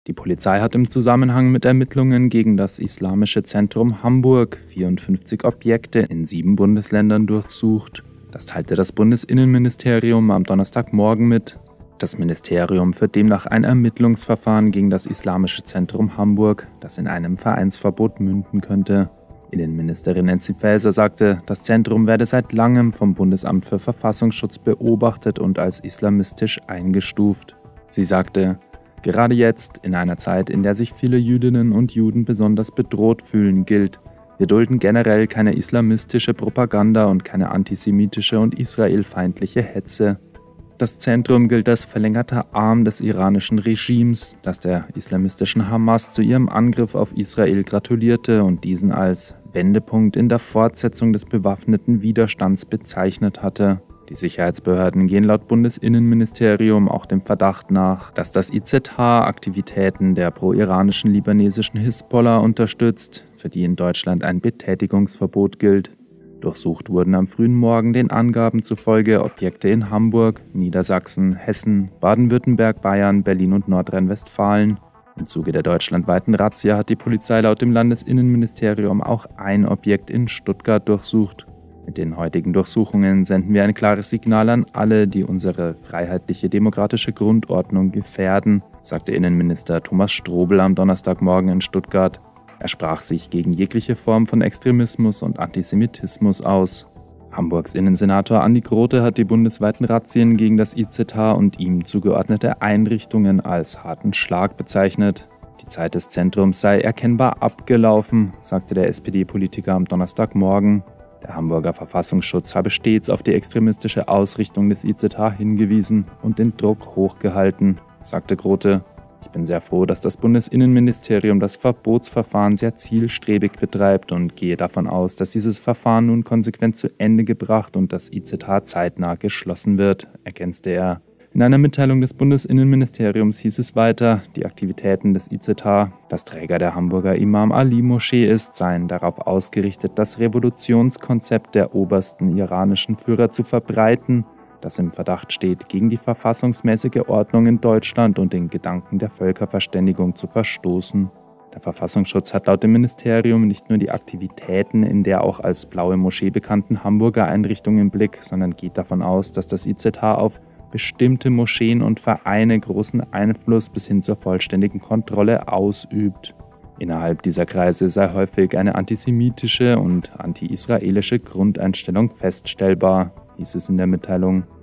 Die Polizei hat im Zusammenhang mit Ermittlungen gegen das Islamische Zentrum Hamburg 54 Objekte in 7 Bundesländern durchsucht. Das teilte das Bundesinnenministerium am Donnerstagmorgen mit. Das Ministerium führt demnach ein Ermittlungsverfahren gegen das Islamische Zentrum Hamburg, das in einem Vereinsverbot münden könnte. Innenministerin Nancy Faeser sagte, das Zentrum werde seit langem vom Bundesamt für Verfassungsschutz beobachtet und als islamistisch eingestuft. Sie sagte, gerade jetzt, in einer Zeit, in der sich viele Jüdinnen und Juden besonders bedroht fühlen, gilt, wir dulden generell keine islamistische Propaganda und keine antisemitische und israelfeindliche Hetze. Das Zentrum gilt als verlängerter Arm des iranischen Regimes, das der islamistischen Hamas zu ihrem Angriff auf Israel gratulierte und diesen als Wendepunkt in der Fortsetzung des bewaffneten Widerstands bezeichnet hatte. Die Sicherheitsbehörden gehen laut Bundesinnenministerium auch dem Verdacht nach, dass das IZH Aktivitäten der pro-iranischen libanesischen Hisbollah unterstützt, für die in Deutschland ein Betätigungsverbot gilt. Durchsucht wurden am frühen Morgen den Angaben zufolge Objekte in Hamburg, Niedersachsen, Hessen, Baden-Württemberg, Bayern, Berlin und Nordrhein-Westfalen. Im Zuge der deutschlandweiten Razzia hat die Polizei laut dem Landesinnenministerium auch ein Objekt in Stuttgart durchsucht. Mit den heutigen Durchsuchungen senden wir ein klares Signal an alle, die unsere freiheitliche demokratische Grundordnung gefährden, sagte Innenminister Thomas Strobel am Donnerstagmorgen in Stuttgart. Er sprach sich gegen jegliche Form von Extremismus und Antisemitismus aus. Hamburgs Innensenator Andi Grote hat die bundesweiten Razzien gegen das IZH und ihm zugeordnete Einrichtungen als harten Schlag bezeichnet. Die Zeit des Zentrums sei erkennbar abgelaufen, sagte der SPD-Politiker am Donnerstagmorgen. Der Hamburger Verfassungsschutz habe stets auf die extremistische Ausrichtung des IZH hingewiesen und den Druck hochgehalten, sagte Grote. Ich bin sehr froh, dass das Bundesinnenministerium das Verbotsverfahren sehr zielstrebig betreibt und gehe davon aus, dass dieses Verfahren nun konsequent zu Ende gebracht und das IZH zeitnah geschlossen wird, ergänzte er. In einer Mitteilung des Bundesinnenministeriums hieß es weiter, die Aktivitäten des IZH, das Träger der Hamburger Imam Ali Moschee ist, seien darauf ausgerichtet, das Revolutionskonzept der obersten iranischen Führer zu verbreiten, das im Verdacht steht, gegen die verfassungsmäßige Ordnung in Deutschland und den Gedanken der Völkerverständigung zu verstoßen. Der Verfassungsschutz hat laut dem Ministerium nicht nur die Aktivitäten in der auch als Blaue Moschee bekannten Hamburger Einrichtung im Blick, sondern geht davon aus, dass das IZH auf bestimmte Moscheen und Vereine großen Einfluss bis hin zur vollständigen Kontrolle ausübt. Innerhalb dieser Kreise sei häufig eine antisemitische und anti-israelische Grundeinstellung feststellbar, hieß es in der Mitteilung.